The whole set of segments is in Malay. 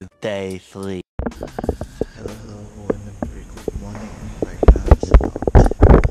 Day 3. Hello, and a very good morning. Right now it's about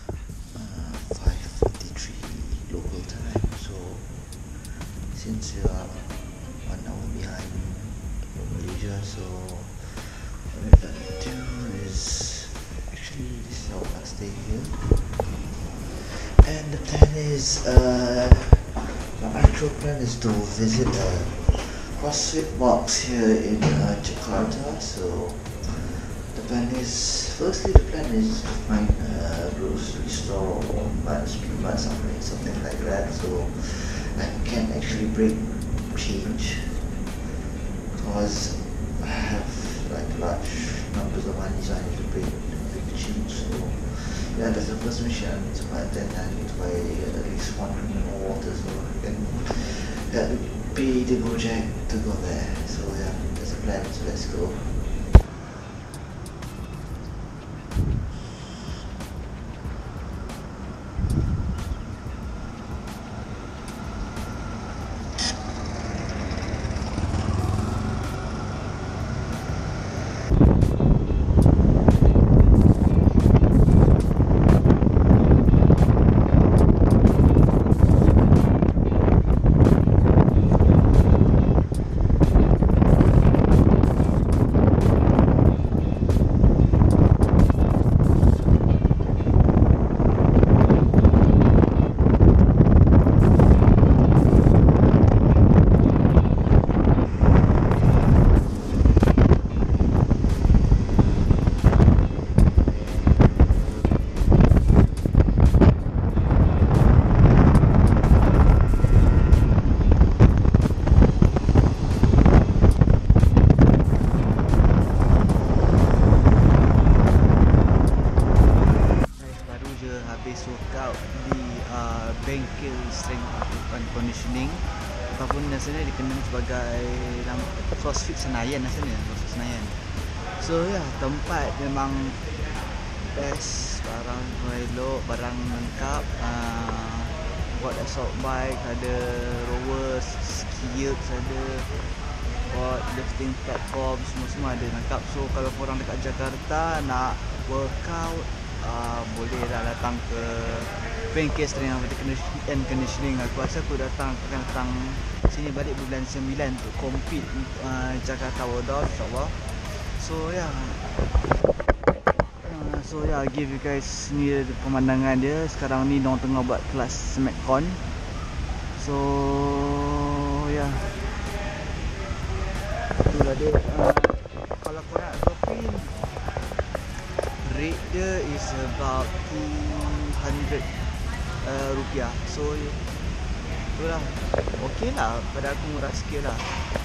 5:43 local time. So since you are 1 hour behind Malaysia, so what we're gonna do is actually this is our last day here, and the plan is my actual plan is to visit a CrossFit box here in Jakarta. So the plan is to find a grocery store or Speedmart, something like that, so I can actually break change, because I have like large numbers of money, so I need to break change. So yeah, that's the first mission I need to buy. Then I need to buy at least 1 drink more water, so I can pay the Gojek to go there. So yeah, that's the plan. So let's go. Habis workout di bengkel strength and conditioning, ataupun rasanya dikenal sebagai CrossFit Senayan rasanya, CrossFit Senayan. So ya, tempat memang best, barang elok, barang lengkap, buat assault bike, ada rowers, skills ada, buat lifting platform, semua ada lengkap. So kalau korang dekat Jakarta nak workout, bolehlah datang ke bengkel strength and conditioning. Aku rasa aku akan datang sini balik bulan 9 untuk compete Jakarta World Out, insyaAllah. So yeah, I'll give you guys ni pemandangan dia. Sekarang ni diorang tengah buat kelas Smackcon. So yeah, itulah dia. Kalau korang nak shopping, rate dia is about 200 rupiah. So itulah, okey lah, pada aku murah sikit lah.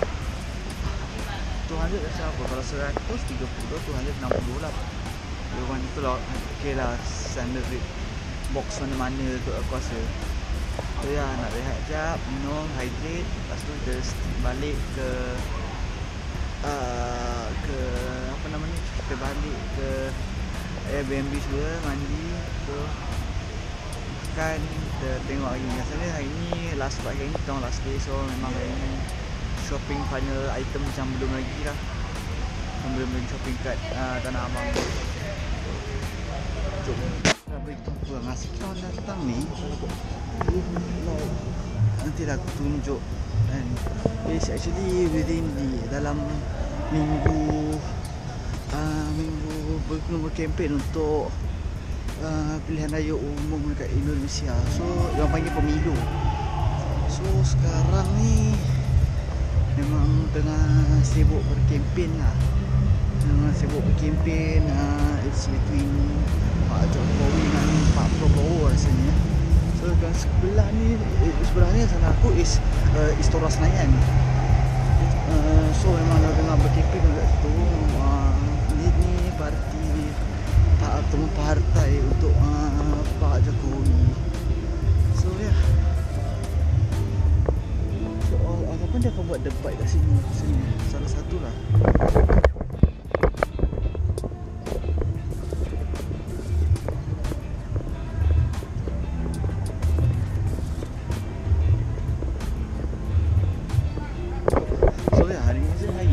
200 rasa apa, kalau 100 30, 260 lah. Memang itulah, okey lah, standard rate box mana-mana tu aku rasa. So ya, nak rehat sekejap, minum, hydrate, lepas tu kita balik ke apa namanya, kita balik ke Airbnb semua, mandi, so kan kita tengok lagi. Biasanya hari ni last part, hari ni kita last day, so memang hari ni shopping final item macam belum lagi lah, belum lagi shopping kat Tanah Abang. Jom kita beritahu ngasih kawan datang ni, nantilah aku tunjuk. And it's actually within dalam minggu berkempen untuk pilihan raya umum dekat Indonesia. So diorang panggil pemilu. So sekarang ni memang tengah sibuk berkempen lah. It's between Pak Jokowi dan Pak Prabowo rasanya. So kan sebelah ni, sana aku is Istora Senayan. So memang dah tengah berkempen kat situ. Ni partai untuk Pak Jokowi. So ya, so ataupun dia akan buat debat kat sini, salah satu lah. So ya, hari ni saya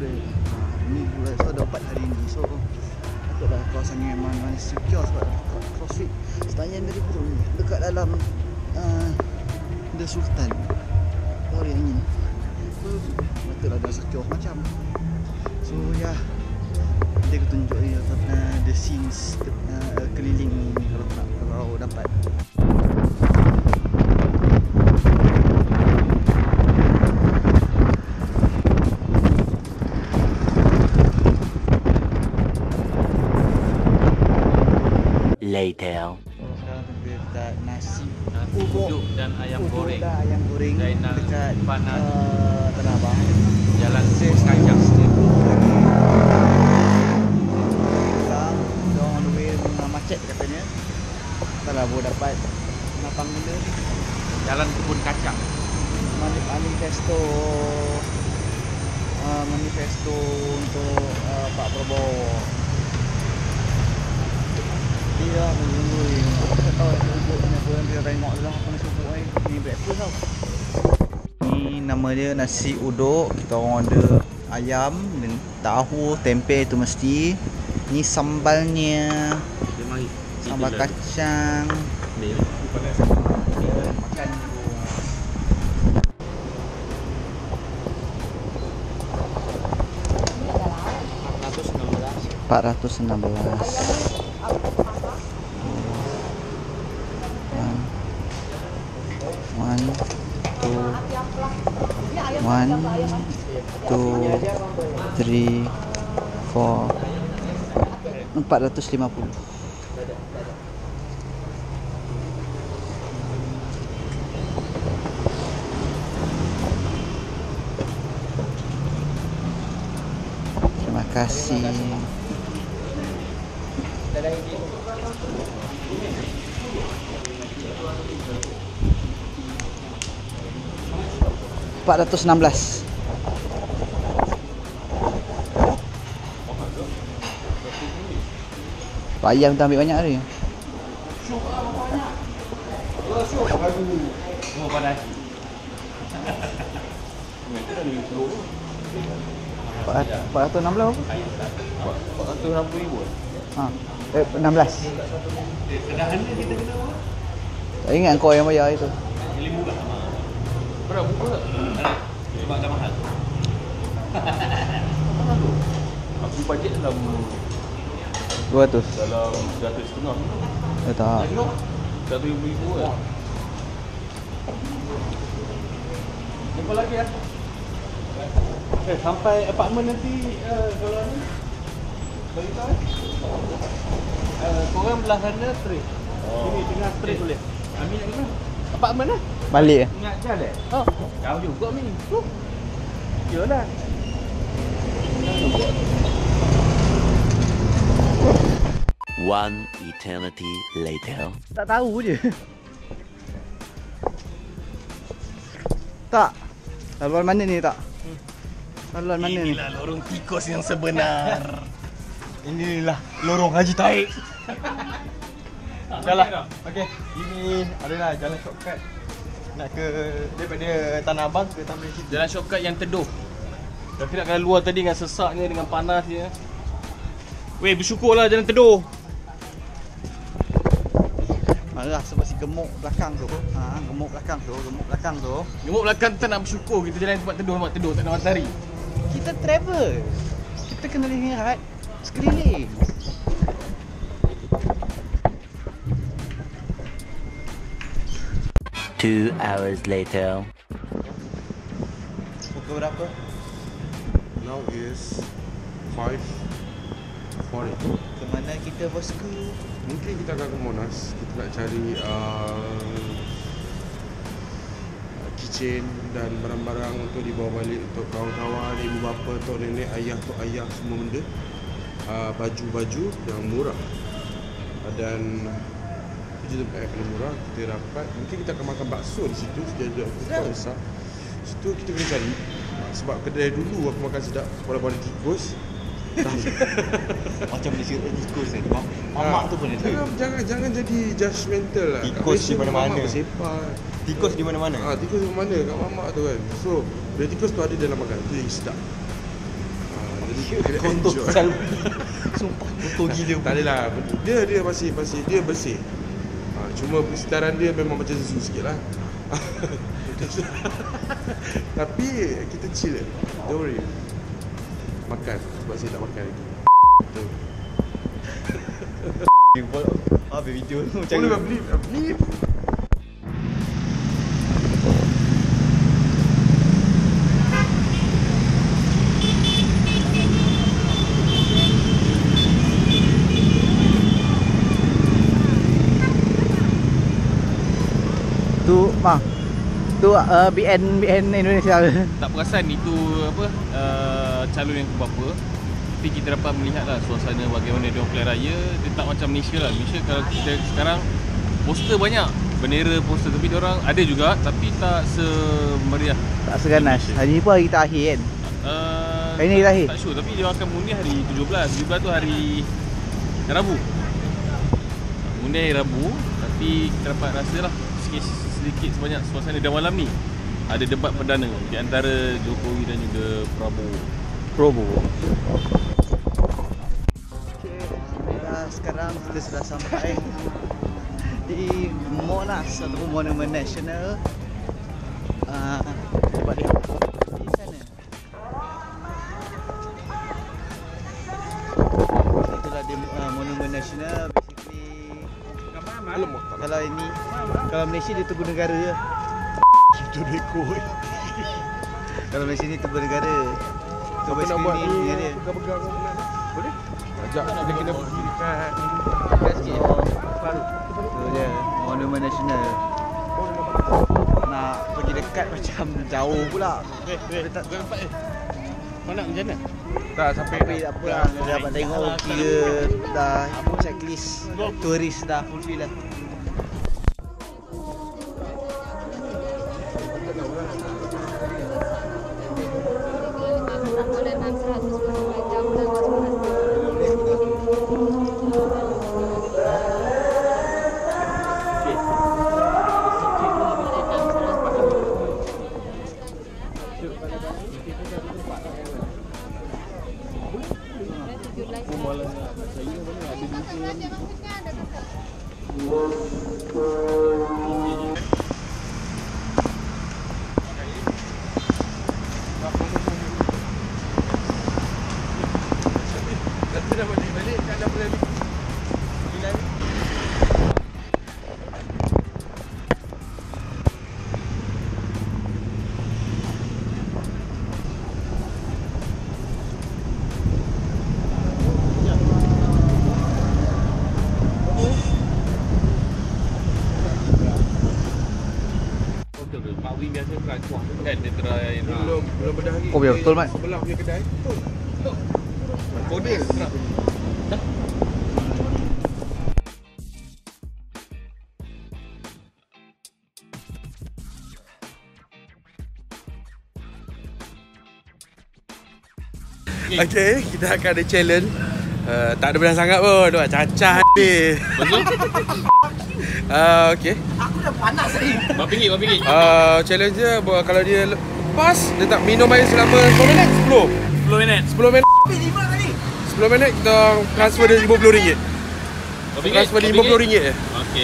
boleh. Ni bulan ada 4 hari ni. So patutlah kawasan ni memang secure sebab dekat CrossFit Senayan dari pun dekat dalam The Sultan. Baru yang ini. Patutlah dah secure macam. So ya, nanti aku tunjuk ni the scenes keliling ni kalau dapat. Later. Sekarang kita dekat nasi uduk dan ayam goreng. Ayam goreng Zainal dekat Panas. Tanah Abang. Jalan Kajang. Sekarang kita on the way macet katanya. Entahlah baru dapat napang benda. Jalan Kebun Kacang. Manifesto untuk Pak Prabowo. Dia menunggu ni. Tak tahu ubuk ni apa yang kita tengok dulu apa nasi ubuk ni. Ni breakfast tau. Ni nama dia nasi uduk. Kita orang order ayam dan tahu, tempe tu mesti. Ni sambalnya. Dia mari. Sambal kacang. Ni. Makan dulu. $416. One, two, three, 4, 450. Terima kasih. $416. Pak ayam tu ambil banyak hari. Oh, panas. $416 apa? 460,000. 16. Kedahannya kita kena apa? Tak ingat kau yang bayar itu. Pilih murah. Berapa buka? Sebab dah mahal. Mahal tu. Aku bajet dalam 200. dalam 100.5. Tak. Tengok 100,000 lah. Jumpa lagi ya. Sampai apartmen nanti kalau ni bagi tahu. Korang belah sana straight. Sini tengah straight boleh. Amin nak mana? Apartmen lah. Balik eh? Ingat jalan. Oh, jauh juga Amin. Yalah. One eternity later. Tak tahu je. Tak. Laluan mana ni tak? Laluan mana ni? Inilah lorong tikus yang sebenar. Inilah lorong Haji Taib. Jalan. Okey, ini adalah jalan shortcut nak ke daripada Tanah Abang ke Taman City. Jalan shortcut yang teduh. Tapi nak keluar tadi dengan sesaknya, dengan panasnya. Weh, bersyukurlah jalan teduh. Marah sebab si gemuk belakang tu. Gemuk belakang tu. Gemuk belakang tak nak bersyukur kita jalan tempat teduh, tak ada matahari. Kita travel. Kita kena lihat sekeliling. Two hours later. Pukul berapa? Now is 5:40. Ke mana kita bosku? Mungkin kita akan ke Monas. Kita nak cari keychain dan barang-barang untuk dibawa balik untuk kawan-kawan, ibu bapa, tok nenek, ayah, tok ayah, semua benda. Baju-baju yang murah. Dan kita yang murah, kita dapat. Mungkin kita akan makan bakso di situ. Sejajar kita besar. Situ kita kena cari. Sebab kedai dulu aku makan sedap walaupun ada tikus. Macam dia cakap tikus ni. Mamak tu pun ada. Jangan jadi judgemental lah. Tikus di mana-mana. Tikus di mana-mana. Tikus di mana kat mamak tu kan. So, bila tikus tu ada dalam makan, tu yang sedap. Kena enjoy. Sumpah kotor gila. Tak adalah. Dia masih dia bersih. Cuma persedaran dia memang macam zoo sikit lah. Tapi kita chill je. Don't worry. Makan. Sebab saya tak makan lagi. Habis video tu macam Boleh beli. Tu BN Indonesia. Tak perasan itu apa calon yang keberapa. Tapi kita dapat melihat lah suasana bagaimana dia plan raya. Dia tak macam Malaysia lah. Malaysia kalau kita sekarang poster banyak, bendera poster, tapi diorang ada juga tapi tak semeriah. Tak seganas. Hari ni pun hari terakhir kan. Hari ni hari terakhir. Tak sure, tapi dia akan mundi hari 17 tu hari Rabu. Mundi hari Rabu, tapi kita dapat rasa lah sedikit sebanyak suasana. Dan malam ni ada debat perdana di antara Jokowi dan juga Prabowo. Sekarang kita sudah sampai di Monas atau Monumen Nasional. Cuba lihat di sana. Itulah di Monumen Nasional. Basically kalau Malaysia dia Teguh Negara je. Kita dekor. Kalau Malaysia ni Teguh Negara. Siapa nak buat ni pegang-pegang boleh? Ajak kita kena pergi dekat sikit. Tu je Monumen Nasional. Nak pergi dekat macam jauh pula. Tak nampak Mana macam mana? tak sampai tapi tak apa lah. Dia dapat tengok kira dah checklist turis dah fulfill lah. Kan dia try belum bedah lagi. Oh, ya, betul, Mat. Sebelah punya kedai. Betul. kode terap. Okay, kita akan ada challenge. Tak ada benar sangat pun, tu cacah ni. Betul? Okay. Aku dah panas tadi. Berapa ringgit? Challenge dia kalau dia lepas, dia tak minum air selama 10 minit. 10 minit. 10 minit. 10 minit kita transfer dia RM50. Transfer dia RM50 je. Okey.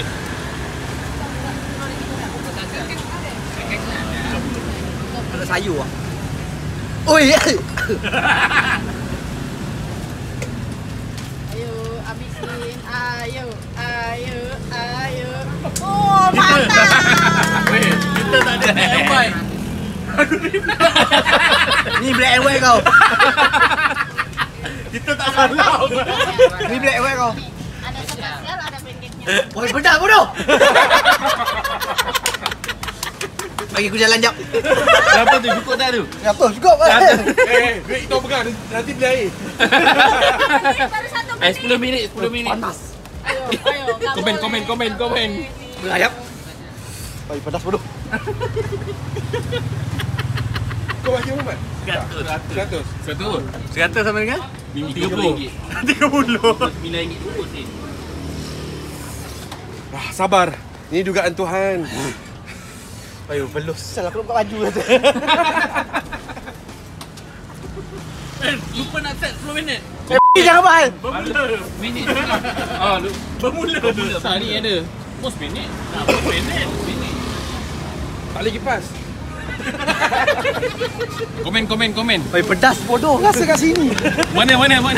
Ada sayur ah. Oi. Ayo, habisin. Ayo. Oh, mantap. Weh, kita tak ada black and white. Ni black and white kau. Kita tak salah. Ni black and white kau. Ada spesial, ada pancake-nya. Oi, pedas bodoh. Bagi aku jalan jap. Berapa tu? Cukup tak tu? Apa? Cukup ah. Duit kita pegang, nanti beli air. Baru satu minit. 10 minit. Panas. Ayo. Komen. Belayap. Oi, pedas bodoh. Kau bagi berapa? 100. 100 sama dengan? RM30. 30. RM9 cukup sih. Sabar. Ini dugaan Tuhan. Ayo, belus. Salah aku buka baju kata. Lupa nak set 10 minit. Jangan bahal. Bermula. Minit. Bermula. Sehari ada. Bos minit. Minit. Tak boleh kipas. Komen. Oi, pedas bodoh rasa kat sini. Mana?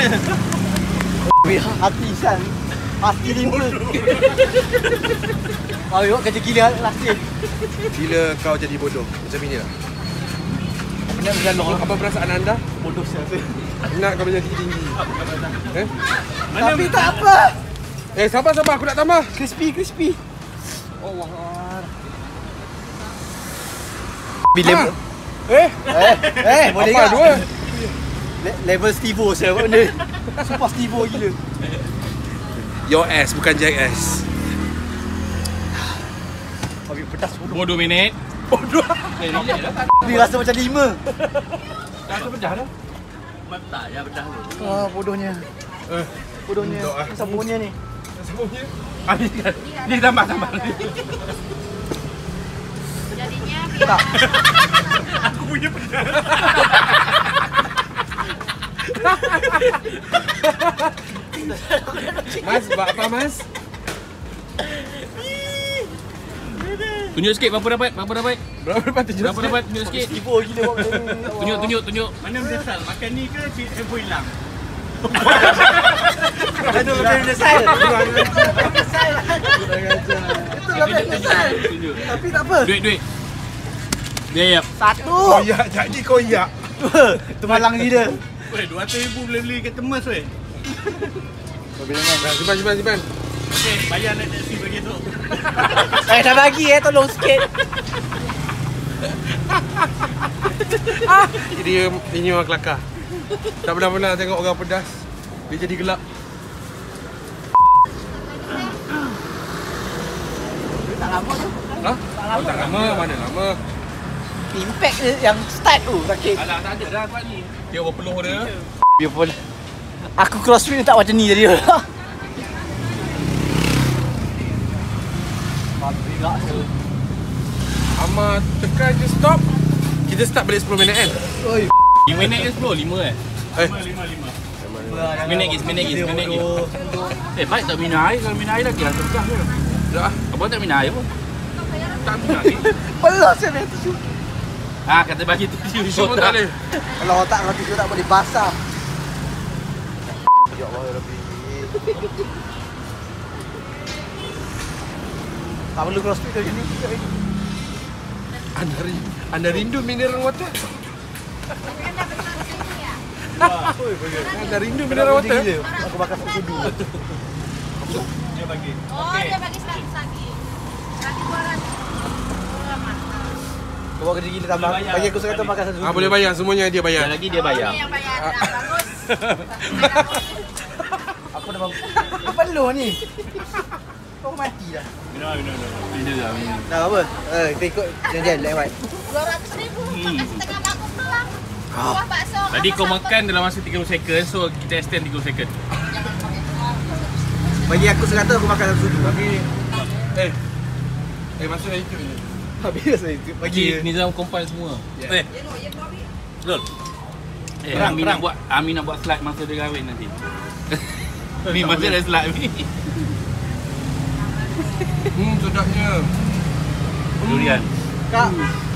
Hati San. Hati limpa. Ayo kerja gila lasih. Bila kau jadi bodoh macam ini lah. Benar berjalan. Apa perasaan anda? Bodoh siapa? Nak kau menjadi tinggi. Tapi tak apa. Sabar aku nak tambah. Crispy. Allah. Bila boleh apa tak? dua? Level Stevo saya benda. Super Stevo gila. Your ass bukan jackass. Habis pedas bodoh. Bodoh minit. Bodoh. Relax lah. Dia rasa macam 5. Rasa pedah dah. Tak ya pedah tu. Bodohnya. Bodohnya. Untuk Sambungnya ni. Sambungnya. Habiskan. Ni tambah. Jadinya Tak. Aku punya pedah. Mas, buat apa Mas? Tunjuk sikit berapa dapat? Berapa dapat tunjuk? Berapa dapat? Tunjuk sikit. Stevo gila buat benda ni. Tunjuk. Mana menyesal? Makan ni ke tempo hilang? Aduh, lebih menyesal. Itu lebih menyesal. Tunjuk. Tapi tak apa. Duit. Biar. Satu. Koyak, jadi koyak. Tu malang gila. Weh, 200,000 boleh beli kat Temas weh. Simpan. Okey, bayar naik taksi bagi esok. Dah bagi tolong sikit. Ini orang kelakar. Tak pernah tengok orang pedas. Dia jadi gelap. Tak lama tu. Ha? Tak lama, mana lama. Impact yang start tu sakit. Alah, tak ada dah tempat ni. Dia berpeluh dia. Biarpun aku crossfit tak macam ni tadi. Amar tekan je stop. Kita start balik 10 minit kan? Oi. 5 minit ke 10? 5 kan? 5 minit lagi. Baik tak minum air. Kalau minum air lagi rasa pedas je. Dah. Abang tak minum air pun? Tak minum air. Belah saya punya tisu. Kata bagi tisu. Semua tak boleh. Kalau otak kau tisu tak boleh basah. Ya Allah ya Rabbi. Tak perlu crossfit macam ni. Anda rindu mineral water? Anda rindu mineral water? Aku bakar sudu. Dia bagi. dia bagi 100 lagi. Lagi 200. Mantap. Kau buat kerja gila tambah. Bagi aku 100 makan satu sudu. Boleh bayar, semuanya dia bayar. Lagi dia bayar. Ini yang bayar. Bagus. Aku dah perlu ni. Kau mati dah. Minum. Minum dah. Dah apa? Kita ikut janjian lewat. 200,000 makan setengah bangkok doang. Buah bakso. Tadi kau makan dalam masa 30 second, so kita extend 30 second. Bagi aku 100 aku makan satu sudu. Masuk dah ikut ni. Habis saya ikut. Bagi Nizam compile semua. Yeah. Lol. Ami nak buat slide masa dia kahwin nanti. Ni masa dia slide ni. Sedapnya. Durian. Kak.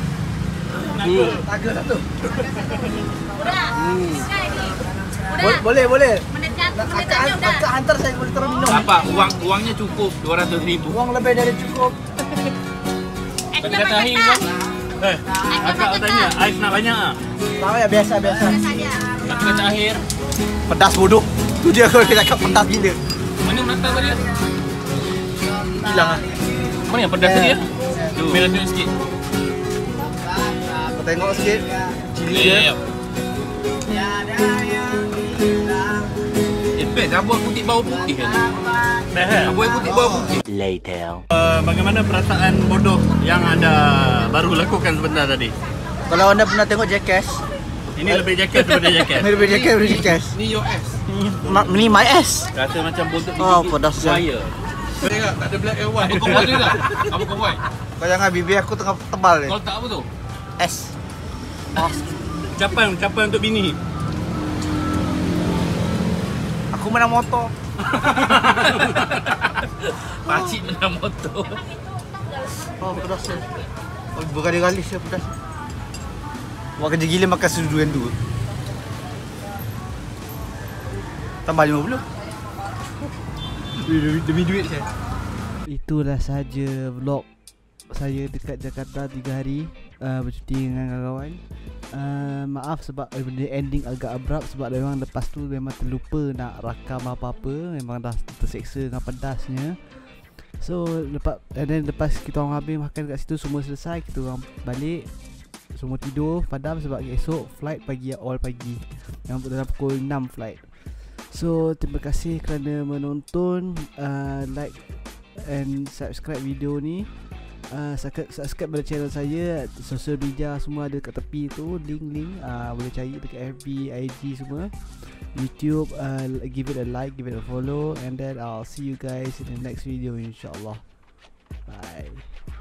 Naga satu. Udah. Sekali ni. Boleh. Menetapnya udah. Akak hantar saya boleh terus minum. Apa? Uangnya cukup 200,000. Uang lebih dari cukup. Tadi kata Ahim kan? Akak tanya, ais nak banyak ah? Tak ya biasa. saja. Kata kata akhir. Pedas bodoh. Tu dia kalau kita cakap pedas gila. Mana menata tadi? Hilang ah. Mana yang pedas tadi? Tu, merah tunjuk sikit. Kau tengok sikit. Cili Ya. dia. Best, abang putih bau putih kan? Abang putih bau putih. Later. Bagaimana perasaan bodoh yang anda baru lakukan sebentar tadi? Kalau anda pernah tengok Jackass, Ini lebih jaket daripada jaket. ini lebih Jackass. Ni your ass. Ni my ass. Rasa macam bontot Oh, pedas ya. buaya. Tengok, tak ada black and white. Apa kau buat juga? Apa kau buat? Kau jangan bibir aku tengah tebal ni. Kau tak apa tu? S. Capai untuk bini. Aku menang motor. Pakcik menang motor. Oh, pedas ya. Oh, berkali-kali saya pedas. Buat kerja gila makan sudu yang dua. Tambah 50. Demi duit saya. Itulah saja vlog saya dekat Jakarta 3 hari bercuti dengan kawan-kawan. Maaf sebab benda ending agak abrupt sebab memang lepas tu memang terlupa nak rakam apa-apa. Memang dah terseksa dengan pedasnya. So lepas kita orang habis makan kat situ, semua selesai, kita orang balik, semua tidur padam sebab esok flight pagi, awal pagi, yang dalam pukul 6 flight. So terima kasih kerana menonton, like and subscribe video ni. Subscribe pada channel saya, social media semua ada kat tepi tu, link boleh cari dekat FB, IG semua, YouTube. Give it a like, give it a follow, and then I'll see you guys in the next video insyaAllah. Bye.